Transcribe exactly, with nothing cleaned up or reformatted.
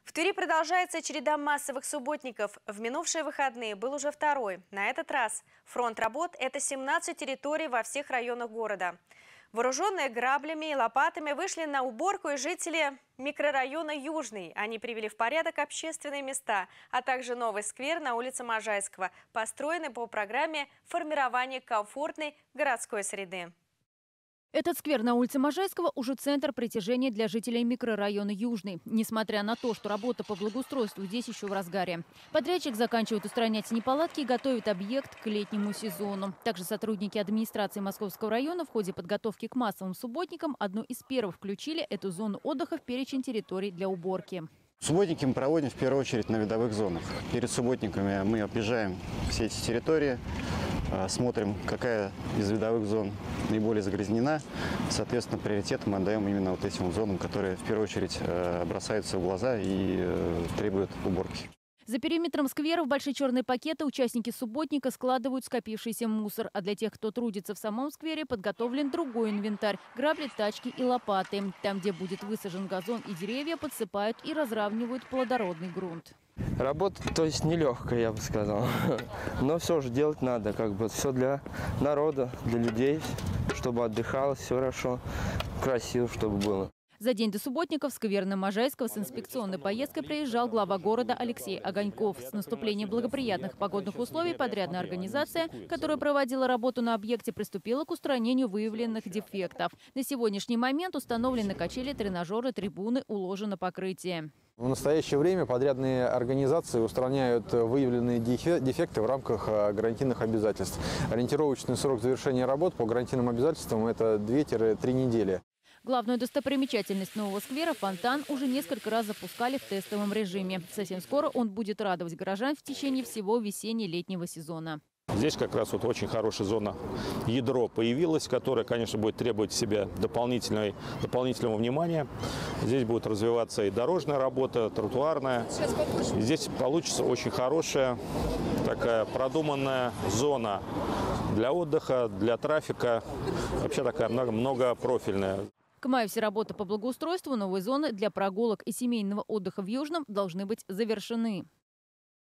В Твери продолжается череда массовых субботников. В минувшие выходные был уже второй. На этот раз фронт работ – это семнадцать территорий во всех районах города. Вооруженные граблями и лопатами вышли на уборку и жители микрорайона Южный. Они привели в порядок общественные места, а также новый сквер на улице Можайского, построенный по программе формирования комфортной городской среды. Этот сквер на улице Можайского уже центр притяжения для жителей микрорайона Южный. Несмотря на то, что работа по благоустройству здесь еще в разгаре. Подрядчик заканчивает устранять неполадки и готовит объект к летнему сезону. Также сотрудники администрации Московского района в ходе подготовки к массовым субботникам одну из первых включили эту зону отдыха в перечень территорий для уборки. Субботники мы проводим в первую очередь на видовых зонах. Перед субботниками мы объезжаем все эти территории, смотрим, какая из видовых зон наиболее загрязнена. Соответственно, приоритет мы отдаем именно вот этим зонам, которые в первую очередь бросаются в глаза и требуют уборки. За периметром сквера в большие черные пакеты участники субботника складывают скопившийся мусор. А для тех, кто трудится в самом сквере, подготовлен другой инвентарь – грабли, тачки и лопаты. Там, где будет высажен газон и деревья, подсыпают и разравнивают плодородный грунт. Работа, то есть, нелегкая, я бы сказал. Но все же делать надо. Как бы все для народа, для людей, чтобы отдыхалось все хорошо, красиво, чтобы было. За день до субботников в сквер на Можайского с инспекционной поездкой приезжал глава города Алексей Огоньков. С наступлением благоприятных погодных условий подрядная организация, которая проводила работу на объекте, приступила к устранению выявленных дефектов. На сегодняшний момент установлены качели, тренажеры, трибуны, уложено покрытие. В настоящее время подрядные организации устраняют выявленные дефекты в рамках гарантийных обязательств. Ориентировочный срок завершения работ по гарантийным обязательствам – это две-три недели. Главную достопримечательность нового сквера – фонтан – уже несколько раз запускали в тестовом режиме. Совсем скоро он будет радовать горожан в течение всего весенне-летнего сезона. Здесь как раз вот очень хорошая зона ядро появилась, которая, конечно, будет требовать себя дополнительной, дополнительного внимания. Здесь будет развиваться и дорожная работа, тротуарная. И здесь получится очень хорошая, такая продуманная зона для отдыха, для трафика. Вообще такая много, многопрофильная. К маю все работы по благоустройству новой зоны для прогулок и семейного отдыха в Южном должны быть завершены.